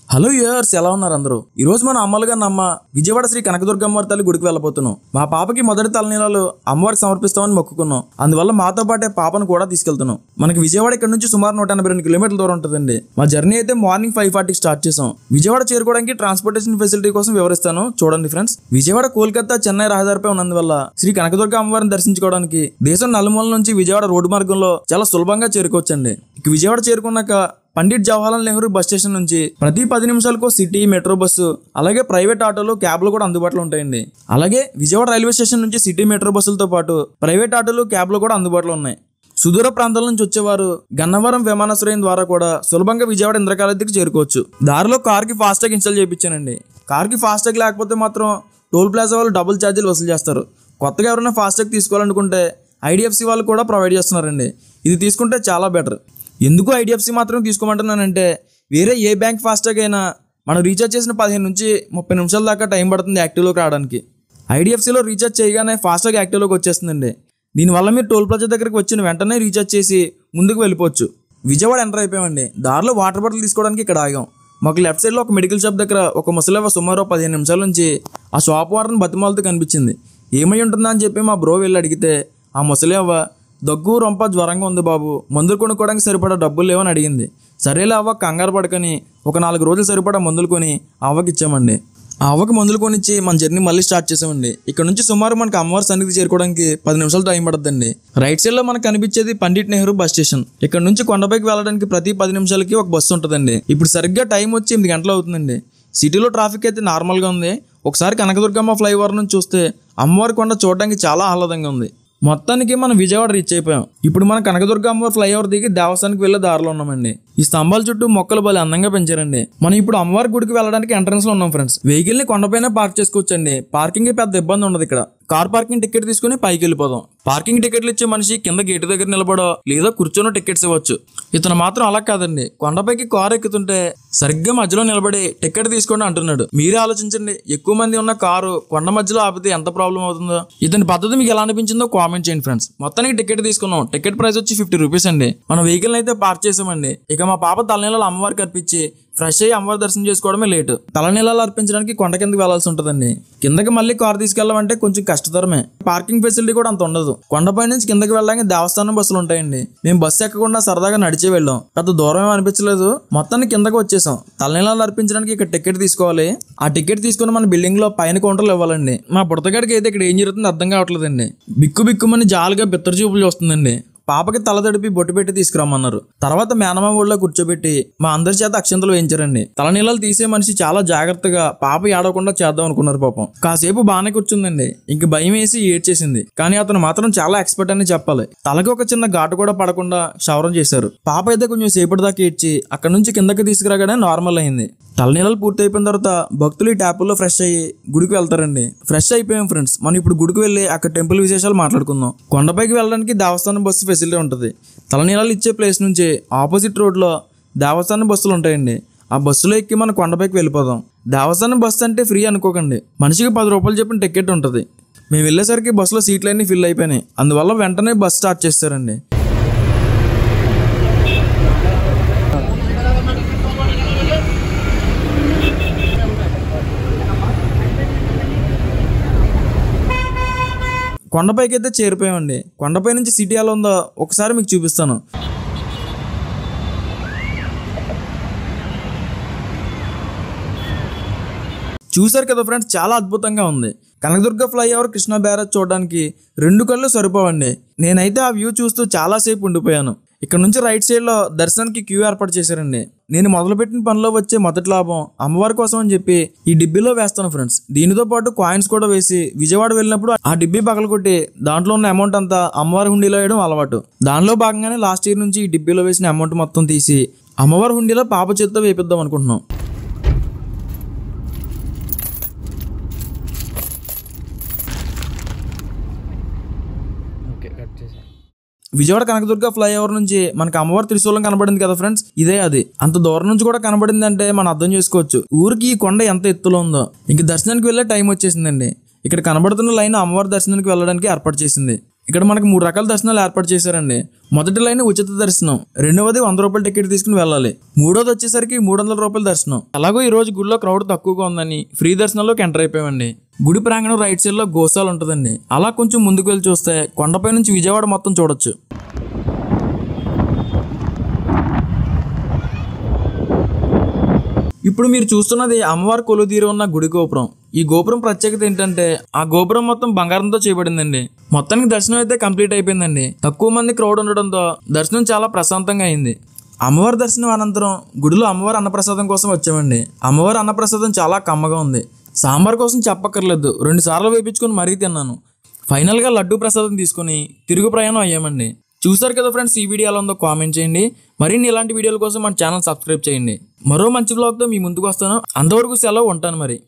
Hello యూయర్స్, ఎలా ఉన్నారు అందరూ? ఈ రోజు మనం అమ్మలుగా నమ్మ విజయవాడ శ్రీ కనకదుర్గమ్మ తల్లి గుడికి వెళ్ళబోతున్నాం. మా పాపకి మొదటి తలనీలాలు అమ్మవారికి సమర్పిస్తామని మొక్కుకున్నాం. అందువల్ల మాతో పాటే పాపను కూడా తీసుకెళ్తున్నాం. మనకి విజయవాడ ఇక్కడ నుంచి సుమారు 182 కిలోమీటర్ల దూరం ఉంటుందండి. మా జర్నీ అయితే మార్నింగ్ 5:40కి స్టార్ట్ చేసాం. విజయవాడ చేరుకోవడానికి ట్రాన్స్పోర్టేషన్ ఫెసిలిటీ కోసం వివరిస్తాను చూడండి ఫ్రెండ్స్. విజయవాడ కోల్కతా చెన్నై రహదారిపై ఉన్నందువల్ల శ్రీ కనకదుర్గ అమ్మవారిని దర్శించుకోవడానికి దేశం నలుమూల నుంచి విజయవాడ రోడ్డు మార్గంలో చాలా సులభంగా చేరుకోవచ్చండి. విజయవాడ చేరుకున్నాక పండిట్ జవహర్లాల్ నెహ్రూ బస్ స్టేషన్ నుంచి ప్రతి 10 నిమిషాలకు సిటీ, మెట్రో బస్సు, అలాగే ప్రైవేట్ ఆటోలు, క్యాబ్లు కూడా అందుబాటులో ఉంటాయండి. అలాగే విజయవాడ రైల్వే స్టేషన్ నుంచి సిటీ, మెట్రో బస్సులతో పాటు ప్రైవేట్ ఆటోలు, క్యాబ్లు కూడా అందుబాటులో ఉన్నాయి. సుదూర ప్రాంతాల నుంచి వచ్చేవారు గన్నవరం విమానాశ్రయం ద్వారా కూడా సులభంగా విజయవాడ ఇంద్రకీలాద్రికి చేరుకోవచ్చు. దారిలో కార్కి ఫాస్టాగ్ ఇన్స్టాల్ చేయించానండి. కార్కి ఫాస్టాగ్ లేకపోతే మాత్రం టోల్ ప్లాజా వాళ్ళు డబుల్ ఛార్జీలు వసూలు చేస్తారు. కొత్తగా ఎవరైనా ఫాస్టాగ్ తీసుకోవాలనుకుంటే ఐడిఎఫ్సి వాళ్ళు కూడా ప్రొవైడ్ చేస్తున్నారండి. ఇది తీసుకుంటే చాలా బెటర్. ఎందుకు ఐడిఎఫ్సి మాత్రం తీసుకోమంటున్నానంటే, వేరే ఏ బ్యాంక్ ఫాస్టాగ్ అయినా మనం రీఛార్జ్ చేసిన 15 నుంచి 30 నిమిషాల దాకా టైం పడుతుంది యాక్టివ్లోకి రావడానికి. ఐడిఎఫ్సిలో రీఛార్జ్ చేయగానే ఫాస్టాగ్ యాక్టివ్లోకి వచ్చేస్తుందండి. దీనివల్ల మీరు టోల్ ప్లాజా దగ్గరికి వచ్చిన వెంటనే రీఛార్జ్ చేసి ముందుకు వెళ్ళిపోవచ్చు. విజయవాడ ఎంటర్ అయిపోయామండి. దారిలో వాటర్ బాటిల్ తీసుకోవడానికి ఇక్కడ ఆగాం. మాకు లెఫ్ట్ సైడ్లో ఒక మెడికల్ షాప్ దగ్గర ఒక ముసలివ్వ సుమారు 15 నిమిషాల నుంచి ఆ షాప్ వాటర్ని బతిమాలతో కనిపించింది. ఏమై ఉంటుందా అని చెప్పి మా బ్రో వెళ్ళి అడిగితే, ఆ ముసలివ్వ దగ్గు, రొంప, జ్వరంగా ఉంది బాబు, మందులు కొనుక్కోవడానికి సరిపడా డబ్బులు లేవని అడిగింది. సరేలే అవ్వ, కంగారు పడకని ఒక 4 రోజులు సరిపడా మందులు కొని అవ్వకి ఇచ్చామండి. ఆ అవ్వకి మందులు కొనిచ్చి మన జర్నీ మళ్ళీ స్టార్ట్ చేసామండి. ఇక్కడ నుంచి సుమారు మనకి అమ్మవారి సన్నిధి చేరుకోవడానికి 10 నిమిషాలు టైం పడుతుందండి. రైట్ సైడ్ లో మనకు కనిపించేది పండిట్ నెహ్రూ బస్ స్టేషన్. ఇక్కడ నుంచి కొండపైకి వెళ్ళడానికి ప్రతి 10 నిమిషాలకి ఒక బస్సు ఉంటుందండి. ఇప్పుడు సరిగ్గా టైం వచ్చి 8 గంటలు అవుతుందండి. సిటీలో ట్రాఫిక్ అయితే నార్మల్గా ఉంది. ఒకసారి కనకదుర్గమ్మ ఫ్లైఓవర్ నుంచి చూస్తే అమ్మవారి కొండ చూడడానికి చాలా ఆహ్లాదంగా ఉంది. మొత్తానికి మనం విజయవాడ రీచ్ అయిపోయాం. ఇప్పుడు మనం కనకదుర్గమ్మ ఫ్లైఓవర్ దిగి దేవస్థానానికి వెళ్ళే దారిలో ఉన్నామండి. ఈ స్తంభాల చుట్టూ మొక్కలు భలే అందంగా పెంచారండి. మనం ఇప్పుడు అమ్మవారి గుడికి వెళ్ళడానికి ఎంట్రన్స్ లో ఉన్నాం ఫ్రెండ్స్. వెహికల్ ని కొండపైన పార్క్ చేసుకోవచ్చండి. పార్కింగ్ పెద్ద ఇబ్బంది ఉండదు. ఇక్కడ కార్ పార్కింగ్ టికెట్ తీసుకుని పైకి వెళ్ళిపోదాం. పార్కింగ్ టికెట్లు ఇచ్చే మనిషి కింద గేటు దగ్గర నిలబడో లేదా కూర్చొని టికెట్స్ ఇవ్వచ్చు. ఇతను మాత్రం అలా కాదండి. కొండపైకి కారు ఎక్కుతుంటే సరిగ్గా మధ్యలో నిలబడి టికెట్ తీసుకోండి అంటున్నాడు. మీరే ఆలోచించండి, ఎక్కువ మంది ఉన్న కారు కొండ మధ్యలో ఆపితే ఎంత ప్రాబ్లం అవుతుందో. ఇతని పద్ధతి మీకు ఎలా అనిపించిందో కామెంట్ చేయండి ఫ్రెండ్స్. మొత్తానికి టికెట్ తీసుకున్నాం. టికెట్ ప్రైస్ వచ్చి 50 రూపీస్ అండి. మన వెహికల్ అయితే పార్క్ చేసామండి. ఇక మా పాప తలనీలాలు అమ్మవారికి అర్పించి ఫ్రెష్ అయ్యి అమ్మవారి దర్శనం చేసుకోవడమే లేటు. తలనీలాలు అర్పించడానికి కొండ కిందకి వెళ్లాల్సి ఉంటుందండి. కిందకి మళ్ళీ కారు తీసుకెళ్లాలంటే కొంచెం కష్టతరమే. పార్కింగ్ ఫెసిలిటీ కూడా అంత ఉండదు. కొండపై నుంచి కిందకి వెళ్ళడానికి దేవస్థానం బస్సులు ఉంటాయండి. మేము బస్సు ఎక్కకుండా సరదాగా నడిచే వెళ్ళాం. పెద్ద దూరం ఏమీ అనిపించలేదు. మొత్తాన్ని కిందకి వచ్చేసాం. తలనీలాలు అర్పించడానికి ఇక్కడ టికెట్ తీసుకోవాలి. ఆ టికెట్ తీసుకుని మన బిల్డింగ్ లో పైన కౌంటర్లు ఇవ్వాలండి. మా పుడతగాడికి అయితే ఇక్కడ ఏం జరుగుతుందో అర్థం కావట్లేదండి. బిక్కుమని జాలిగా బిత్తర చూపులు చూస్తుందండి. పాపకి తల తడిపి బొట్టు పెట్టి తీసుకురమ్మన్నారు. తర్వాత మేనమామ ఊళ్ళో కూర్చోబెట్టి మా అందరి చేత అక్షంతలు వేయించారండి. తలనీలాలు తీసే మనిషి చాలా జాగ్రత్తగా పాప ఏడవకుండా చేద్దాం అనుకున్నారు. పాపం కాసేపు బాగానే కూర్చుందండి. ఇంక భయం వేసి ఏడ్చేసింది. కానీ అతను మాత్రం చాలా ఎక్స్పర్ట్ అని చెప్పాలి. తలకి ఒక చిన్న ఘాటు కూడా పడకుండా క్షవరం చేశారు. పాప అయితే కొంచెం సేపటి దాకా ఏడ్చి అక్కడ నుంచి కిందకి తీసుకురాగానే నార్మల్ అయింది. తలనీలాలు పూర్తి అయిపోయిన తర్వాత భక్తులు ఈ ట్యాపుల్లో ఫ్రెష్ అయ్యి గుడికి వెళ్తారండి. ఫ్రెష్ అయిపోయాం ఫ్రెండ్స్. మనం ఇప్పుడు గుడికి వెళ్ళి అక్కడ టెంపుల్ విశేషాలు మాట్లాడుకుందాం. కొండపైకి వెళ్ళడానికి దేవస్థానం బస్సు ఫెసిలిటీ ఉంటుంది. తలనీలాలు ఇచ్చే ప్లేస్ నుంచి ఆపోజిట్ రోడ్లో దేవస్థానం బస్సులు ఉంటాయండి. ఆ బస్సులో ఎక్కి మనం కొండపైకి వెళ్ళిపోదాం. దేవస్థానం బస్సు అంటే ఫ్రీ అనుకోకండి. మనిషికి 10 రూపాయలు చెప్పిన టికెట్ ఉంటుంది. మేము వెళ్ళేసరికి బస్సులో సీట్లన్నీ ఫిల్ అయిపోయినాయి. అందువల్ల వెంటనే బస్ స్టార్ట్ చేస్తారండి. కొండపైకి అయితే చేరిపోయామండి. కొండపై నుంచి సిటీ ఎలా ఉందో ఒకసారి మీకు చూపిస్తాను. చూసారు కదా ఫ్రెండ్స్, చాలా అద్భుతంగా ఉంది. కనకదుర్గ ఫ్లైఓవర్, కృష్ణా బ్యారేజ్ చూడడానికి 2 కళ్ళు సరిపోవండి. నేనైతే ఆ వ్యూ చూస్తూ చాలాసేపు ఉండిపోయాను. ఇక్కడ నుంచి రైట్ సైడ్ లో దర్శనానికి క్యూ ఏర్పాటు చేశారండి. నేను మొదలుపెట్టిన పనిలో వచ్చే మొదటి లాభం అమ్మవారి కోసం అని చెప్పి ఈ డిబ్బీలో వేస్తాను ఫ్రెండ్స్. దీనితో పాటు కాయిన్స్ కూడా వేసి విజయవాడ వెళ్ళినప్పుడు ఆ డిబ్బీ పగలగొట్టి దాంట్లో ఉన్న అమౌంట్ అంతా అమ్మవారి హుండీలో వేయడం అలవాటు. దానిలో భాగంగానే లాస్ట్ ఇయర్ నుంచి ఈ డిబ్బీలో వేసిన అమౌంట్ మొత్తం తీసి అమ్మవారి హుండీలో పాప చేతితో వేపిద్దాం అనుకుంటున్నాం. విజయవాడ కనకదుర్గ ఫ్లైఓవర్ నుంచి మనకి అమ్మవారి త్రిశూలం కనబడింది కదా ఫ్రెండ్స్, ఇదే అది. అంత దూరం నుంచి కూడా కనబడింది అంటే మనం అర్థం చేసుకోవచ్చు ఊరికి ఈ కొండ ఎంత ఎత్తులో ఉందో. ఇంక దర్శనానికి వెళ్ళే టైం వచ్చేసిందండి. ఇక్కడ కనబడుతున్న లైన్ అమ్మవారి దర్శనానికి వెళ్ళడానికి ఏర్పాటు చేసింది. ఇక్కడ మనకి 3 రకాల దర్శనాలు ఏర్పాటు చేశారండి. మొదటి లైన్ ఉచిత దర్శనం, రెండవది 100 రూపాయల టికెట్ తీసుకుని వెళ్ళాలి, మూడోది వచ్చేసరికి 300 రూపాయల దర్శనం. అలాగో ఈ రోజు గుడిలో క్రౌడ్ తక్కువగా ఉందని ఫ్రీ దర్శనంలోకి ఎంటర్ అయిపోయామండి. గుడి ప్రాంగణం రైట్ సైడ్ లో గోశాల ఉంటుందండి. అలా కొంచెం ముందుకు వెళ్ళి చూస్తే కొండపై నుంచి విజయవాడ మొత్తం చూడొచ్చు. ఇప్పుడు మీరు చూస్తున్నది అమ్మవారి కొలువుదీరి ఉన్న గుడి గోపురం. ఈ గోపురం ప్రత్యేకత ఏంటంటే ఆ గోపురం మొత్తం బంగారంతో చేయబడిందండి. మొత్తానికి దర్శనం అయితే కంప్లీట్ అయిపోయిందండి. తక్కువ మంది క్రౌడ్ ఉండడంతో దర్శనం చాలా ప్రశాంతంగా అయింది. అమ్మవారి దర్శనం అనంతరం గుడిలో అమ్మవారి అన్నప్రసాదం కోసం వచ్చామండి. అమ్మవారి అన్నప్రసాదం చాలా కమ్మగా ఉంది. సాంబార్ కోసం చెప్పక్కర్లేదు, 2 సార్లు వేయించుకొని మరీ తిన్నాను. ఫైనల్గా లడ్డూ ప్రసాదం తీసుకుని తిరుగు ప్రయాణం అయ్యామండి. చూసారు కదా ఫ్రెండ్స్, ఈ వీడియో ఎలా ఉందో కామెంట్ చేయండి. మరిన్ని ఇలాంటి వీడియోల కోసం మన ఛానల్ సబ్స్క్రైబ్ చేయండి. మరో మంచి వ్లాగ్తో మీ ముందుకు వస్తాను. అంతవరకు సెలవు, ఉంటాను మరి.